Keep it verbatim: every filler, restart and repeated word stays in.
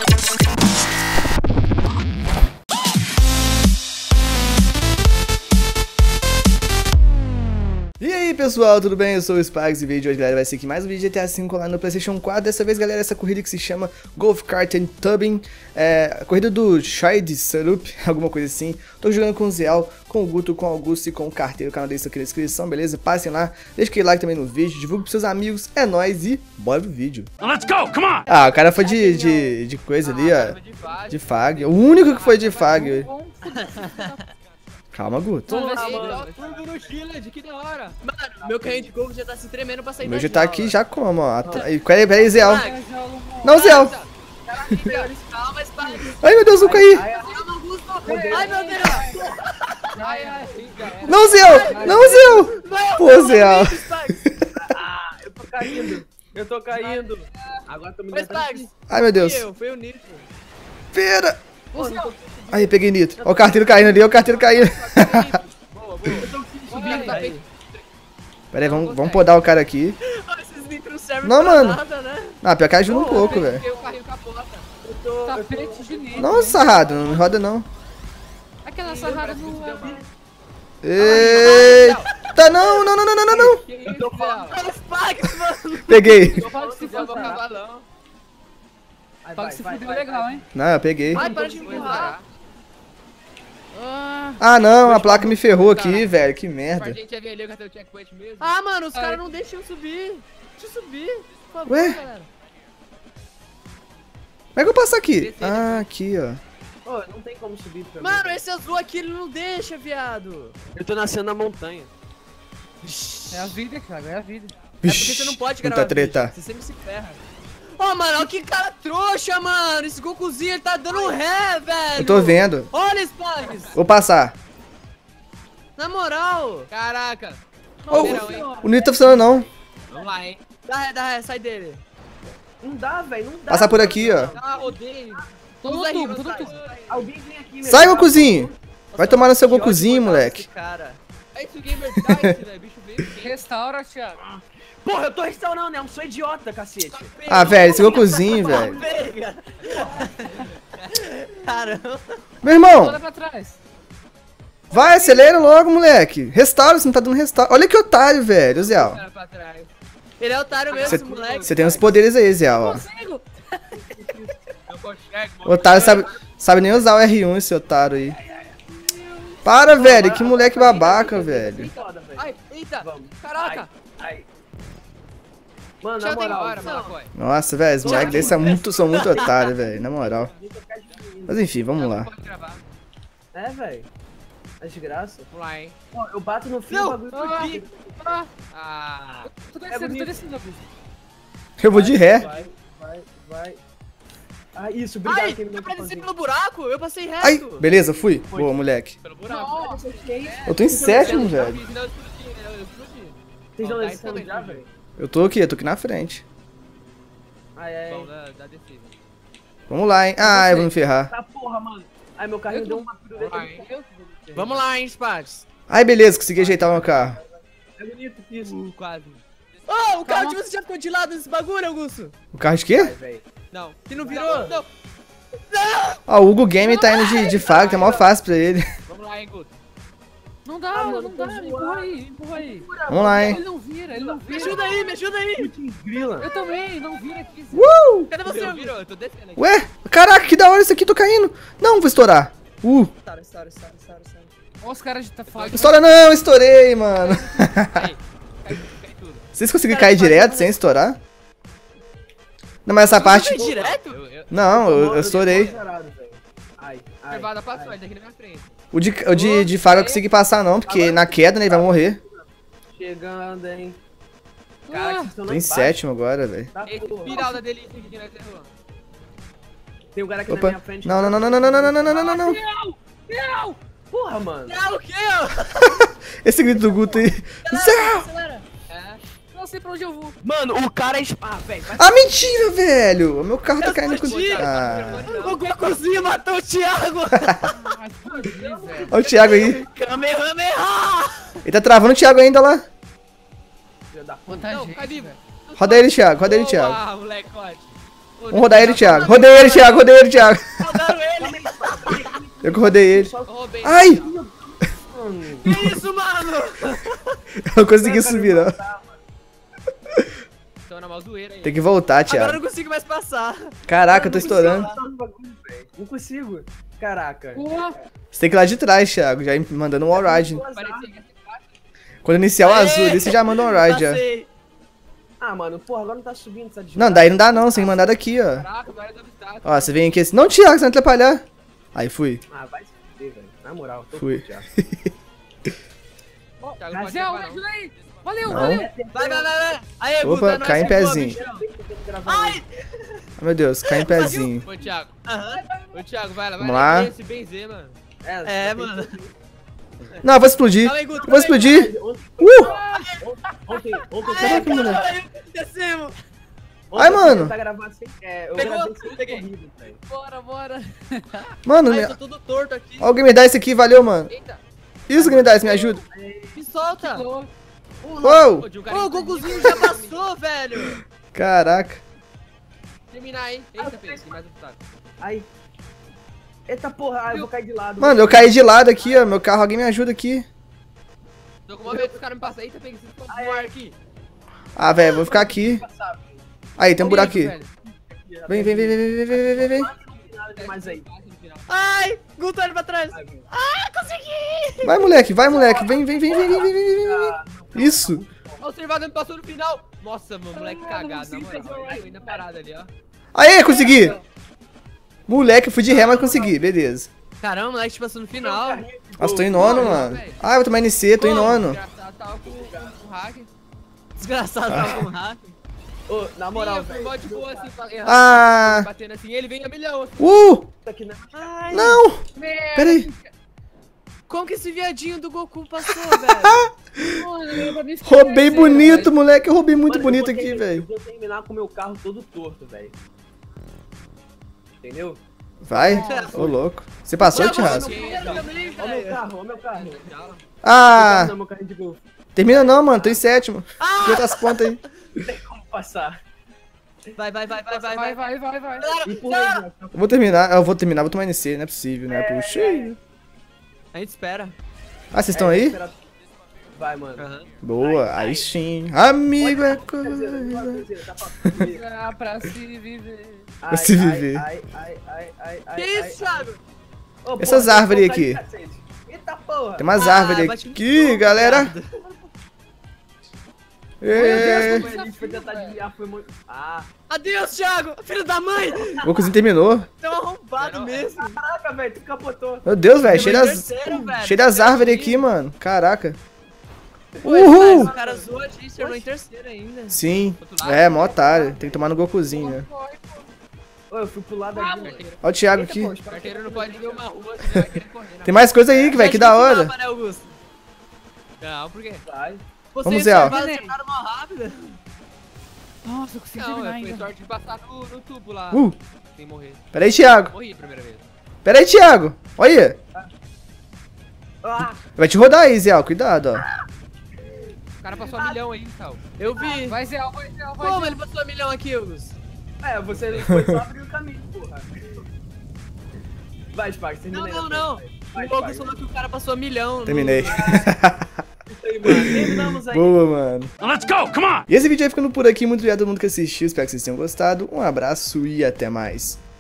E aí pessoal, tudo bem? Eu sou o Sparks e o vídeo de hoje, galera, vai ser aqui mais um vídeo de G T A cinco lá no PlayStation quatro. Dessa vez, galera, essa corrida que se chama Golf Kart and Tubbing, é a corrida do Shide Sarup, alguma coisa assim. Tô jogando com o Ziel, com o Guto, com o Augusto e com o Carteiro. O canal dele está aqui na descrição, beleza? Passem lá, deixa aquele like também no vídeo, divulgue pros seus amigos, é nóis e bora pro vídeo. Let's go, come on! Ah, o cara foi de, de, de coisa ali, ó, de fag. O único que foi de fag. Calma, Guto. Turbo no Chile, que da hora. Mano, meu carrinho de golfe já tá se tremendo pra sair. O meu já tá aqui já como, ó. Peraí, peraí, Ziel. Não, Ziel. Ai, meu Deus, eu caí. Ai, meu Deus. Não, Ziel. Não, Ziel. Pô, Ziel. Ah, eu tô caindo. Eu tô caindo. Agora tô me dando. Ai, meu Deus. Foi o Nitro. Pera. Aí, peguei Nitro. Ó o carteiro caindo ali, ó o carteiro caindo. Boa, boa. Eu tô subindo, tá bem. Pera aí, vamos, vamos podar o cara aqui. Esses Nitros servem Não, pra mano. nada, né? Ah, pior que ajuda um pouco, velho. Eu carrinho capota. Eu tô... Tapete de Nitro. Nossa, sarrado, não roda não. Aquela sarrada no... Eita, não, não, não, não, não, não. Eu tô falando. Olha os Pags, mano. Peguei. Eu falo que se for cavalão. Fala que se fudeu legal, hein? Não, eu peguei. Vai, para de empurrar. Ah, Ah, não, a placa me ferrou aqui, velho. Que merda. a gente ia ver ali o cartão checkpoint mesmo. Ah, mano, os caras não deixam eu subir. Deixa eu subir, por favor, Ué? galera. Como é que eu passo aqui? Ah, aqui, ó. Ô, oh, não tem como subir pra Mano, mim. esse azul aqui ele não deixa, viado. Eu tô nascendo na montanha. É a vida, cara, é a vida. É porque você não pode gravar muita treta. vídeo, você sempre se ferra. Ô, oh, mano, olha que cara trouxa, mano. Esse Gokuzinho, ele tá dando ré, velho. Eu tô vendo. Olha, Spags. Vou passar. Na moral. Caraca. Oh, Verão, hein? o Nitro tá funcionando não. Vamos lá, hein? Dá ré, dá ré, sai dele. Não dá, velho, não dá. Passar por aqui, ó. Ah, odeio. Tô no Usa tubo, riba, tô no sai. tubo. Alguém vem aqui, meu. Sai, Gokuzinho. Vai tomar no seu Que ódio Gokuzinho, botar moleque. esse cara. É isso, Gamer Dice, velho. Bicho veio. Restaura, Thiago. Porra, eu tô restaurando, né? Eu não sou idiota, cacete. Ah, velho, esse Gokuzinho, velho. Pega. Caramba. Meu irmão, Olha pra trás. vai, acelera logo, moleque. Restaura, você não tá dando restaura. Olha que otário, velho, Ziel. Cara pra trás. Ele é otário mesmo, Cê- esse moleque. Você tem uns poderes aí, Ziel, ó. Consigo. Eu consigo. Otário sabe, sabe nem usar o R um, esse otário aí. Para, velho, que moleque babaca, velho. Foda, velho. Ai, eita. Vamos. Caraca. Ai. Mano, na Já tem moral. hora, Malacói. Nossa, velho, os moleques desses são muito, são muito otários, velho, na moral. Mas enfim, vamos lá. Pode gravar. É, velho. É desgraça. Vamos lá, hein? Ó, eu bato no fio, Não. o bagulho Ah. aqui. Ah. Ah. Tô descendo, tô descendo, Augusto. Eu vou de ré. Vai, vai, vai. Ah, isso, obrigado. Ai, quem me eu deu desci pra pelo buraco, eu passei reto. Ai, beleza, fui. Boa, moleque. Pelo buraco. Eu tô em sétimo, velho. Não, eu explodi, né? Eu explodi. Vocês Ó, estão tá descendo excelente, já, viu? velho? Eu tô aqui, eu tô aqui na frente. Ai, ai. Bom, da, da defesa. Vamos lá, hein. Ah, eu vou me ferrar. Tá porra, mano. Ai, meu carrinho deu uma piruleta. Vai, hein? Vamos lá, hein, Spags. Ai, beleza, consegui ajeitar o meu carro. É bonito isso. Uh, quase. Ô, o carro de você já ficou de lado nesse bagulho, Augusto? O carro de quê? Velho. Não. Você não virou? Não. Ó, o Hugo Game tá indo de, de faca, tá mó fácil pra ele. Vamos lá, hein, Guto. Não dá, Ah, mano, não tô dá. zoando. Empurra aí, empurra aí. Vamos lá, hein. Ele não vira, ele não Me vira. ajuda aí, me ajuda aí. Grila. Eu também, não vira aqui. Zé. Uh! Cadê você, Eu Augusto? virou, eu tô descendo aqui. Ué, caraca, que da hora isso aqui, tô caindo. Não, vou estourar. Uh, Estoura, estoura, estoura, estoura, estoura. Olha os caras de tá foda. estoura não, estourei, mano. Cai, cai, cai tudo. Vocês conseguiram cair direto sem estourar? Não, mas essa parte... Foi direto? Eu, eu, Não, eu, eu estourei. Zerado, velho. Ai, ai. Privada passou, ele tá aqui na minha frente. O de, o de, de faca eu consegui passar não, porque na queda, né, ele vai morrer. Chegando, hein. Ah, vocês estão Tô lá em embaixo. sétimo agora, velho. Tá, Esse porra. viral da delícia aqui que nós errou. Tem um cara aqui na Opa. minha frente. Não, não, não, não, não, não, não, não, não, não, não. não! Porra, mano. Ah, o quê, ó? Esse grito do Guto aí. Zé! Acelera. É. Não sei pra onde eu vou. Mano, o cara é... Ah, velho. vai- Ah, mentira, velho! O meu carro tá Eu caindo com... explodi. Ah, O Gokuzinho matou o Thiago. Ah, fudi, velho. olha o Thiago aí. Kamehameha. Ele tá travando o Thiago ainda lá. Filha da puta. Quanta Não, gente, cai vivo. velho. Roda ele, Thiago, roda ele, Thiago. Ah, moleque, ótimo. Vamos rodar ele, Thiago. Rodei ele, Thiago. Rodei ele, Thiago. Rodaram ele. Eu que rodei ele. Eu roubei. Ai! Que isso, mano? Eu não consegui subir, não. Tô na mó zoeira aí. Tem que voltar, Agora eu Thiago. não consigo mais passar. Caraca, eu tô estourando. Não consigo. Caraca. Porra. Você tem que ir lá de trás, Thiago. Já mandando um wallride. Parecia que ia ser fácil. Quando iniciar o Aê! azul ali, você já manda um wallride, já. Passei. Ah, mano, porra, agora não tá subindo essa desgraça. Não, daí não dá não. Você tem que mandar daqui, ó. Caraca, agora é do obstáculo. Ó, você vem aqui assim. Não, Thiago, você vai me atrapalhar. Aí, fui. Ah, vai se fuder, velho. Na moral, tô Fui. puto já. Thiago, não pode Razel, levar, me não. ajuda aí. Valeu, Não. valeu. Vai, vai, vai, vai. Aí, Opa, Guta, nós cai em chegou, pezinho. bichão. Ai! Ai! Oh, meu Deus, cai em pezinho. Ô, Thiago. Aham. Ô, Thiago, vai lá, vai Vamos lá. Esse benzer, mano. É, mano. Não, eu vou explodir. Calma aí, Guta. Eu vou explodir. Ontem, Uh! ontem, ontem, Caraca, ontem, moleque. Descemos. Ai, eu mano. tentar gravar sem, é, eu Pegou? gravei sem Peguei. corrida, velho. Bora, bora. Mano, Ai, me... eu tô todo torto aqui. ó o Game Dice aqui, valeu, mano. Eita. Isso, Game Dice, me ajuda. Me solta. Ô, Uou! Ô, de um cara o que tá Gokuzinho já passou, velho. Caraca. Terminar, hein? Eita, Pedro, tem mais obstáculo. Ai. Eita porra, ai, eu vou cair de lado. Mano, eu caí de lado aqui, ó. Meu carro, alguém me ajuda aqui. Tô com uma vez que os caras me passam. Eita, Pedro, vocês estão no ar aqui. Ah, velho, vou ficar aqui. Passar, velho. Aí, tem um buraco aqui. Velho. Vem, vem, vem, vem, vem, vem, vem, vem, vem. Não tem nada demais aí. Ai, Guta, olha pra trás. Ai, velho. Vai, moleque, vai, moleque. Vem, vem, vem, vem, vem, vem, vem, vem. Ah, Isso. Ó, o Servado me passou no final. Nossa, meu moleque cagado, na moral. Eu ainda parado ali, ó. Aê, consegui. Moleque, eu fui de ré, mas consegui. Beleza. Caramba, o moleque te passou no final. Nossa, tô em nono, mano. Ah, eu vou tomar N C, tô em nono. Engraçado, tava com com o hack. Desgraçado, tava com um hack. Ô, na moral, Sim, eu fui velho. mó de boa, assim, pra- errando, Ah. batendo assim, ele vem a milhão. Assim. Uh! Isso aqui não é- Ai, Não! Pera aí. como que esse viadinho do Goku passou, velho? Mano, eu pra mim isso Roubei que bonito, moleque. Eu roubei muito Mano, eu bonito vou aqui, terminar- velho. Eu vou terminar com o meu carro todo torto, velho. Entendeu? Vai. Ô, louco. Você passou, Não, Tirraço? mano, eu também, Ó o meu velho. carro, ó o meu carro. Ah! Não, meu carrinho de golfe. Termina não, mano. Tô em sétimo. Ah! Tem outras pontas aí. Não tem como passar. Vai, vai, vai, vai, vai, Vai, vai. vai, vai, vai. Empurra aí, João. Eu vou terminar. Eu vou terminar, vou tomar N C. Não é possível, né? Puxa. A gente espera. Ah, vocês estão É, aí? espera- Vai, mano. Aham. Boa. Aí sim. Amigo é Quer dizer, coisa. quer dizer, tá pra- Ah, pra se viver. Ai, se ai, viver. Ai, ai, ai, ai, ai, Que ai, isso, ai. Thiago? Ô, Essas porra, árvores tem que aqui. colocar de cacete. Eita porra. Tem umas Ah, árvores bate no aqui, tronco, galera. viado. É. Como a gente foi tentar desviar, foi muito. Ah, Adeus, Thiago! Filho da mãe! O Gokuzinho terminou. Tem um arrombado mesmo. caraca, velho, tu capotou. Meu Deus, velho. Cheio Foi das, terceiro, velho. cheio das árvores aqui, mano. Caraca. Pô, mas Uhul. o cara zoou a gente, terminou em terceiro ainda. Sim. É, mó otário. Tem que tomar no Gokuzinho, né? Ô, eu fui pro lado ali. Carteiro, Ó o Thiago Eita, aqui. pô, espera- carteiro não pode ver uma rua, senão vai querer correr. né? Tem mais coisa aí, que vai, que da hora. Mapa, né, Augusto? Não, por quê? Vai. Vocês Vamos ver, ó. acertaram mal rápido. Nossa, eu consegui Não, terminar foi ainda. sorte de passar no, no tubo lá, Uh. sem morrer. Pera aí, Thiago. Morri a primeira vez. Pera aí, Thiago. Olha. Ah, Vai te rodar aí, Zé. Cuidado, ó. O cara passou um milhão aí, tal. Eu vi. Vai, Zé, vai, Zé, vai. Como Zé. ele passou um milhão aqui, Augusto? é, você foi só abrir o caminho, porra. Vai, Sparks, Não, termina aí. não, não. Vai, O Augusto Sparks. falou que o cara passou um milhão. no- Terminei. Isso aí, mano. Terminamos aí. Boa, mano. Let's go, come on! E esse vídeo vai ficando por aqui. Muito obrigado a todo mundo que assistiu. Espero que vocês tenham gostado. Um abraço e até mais.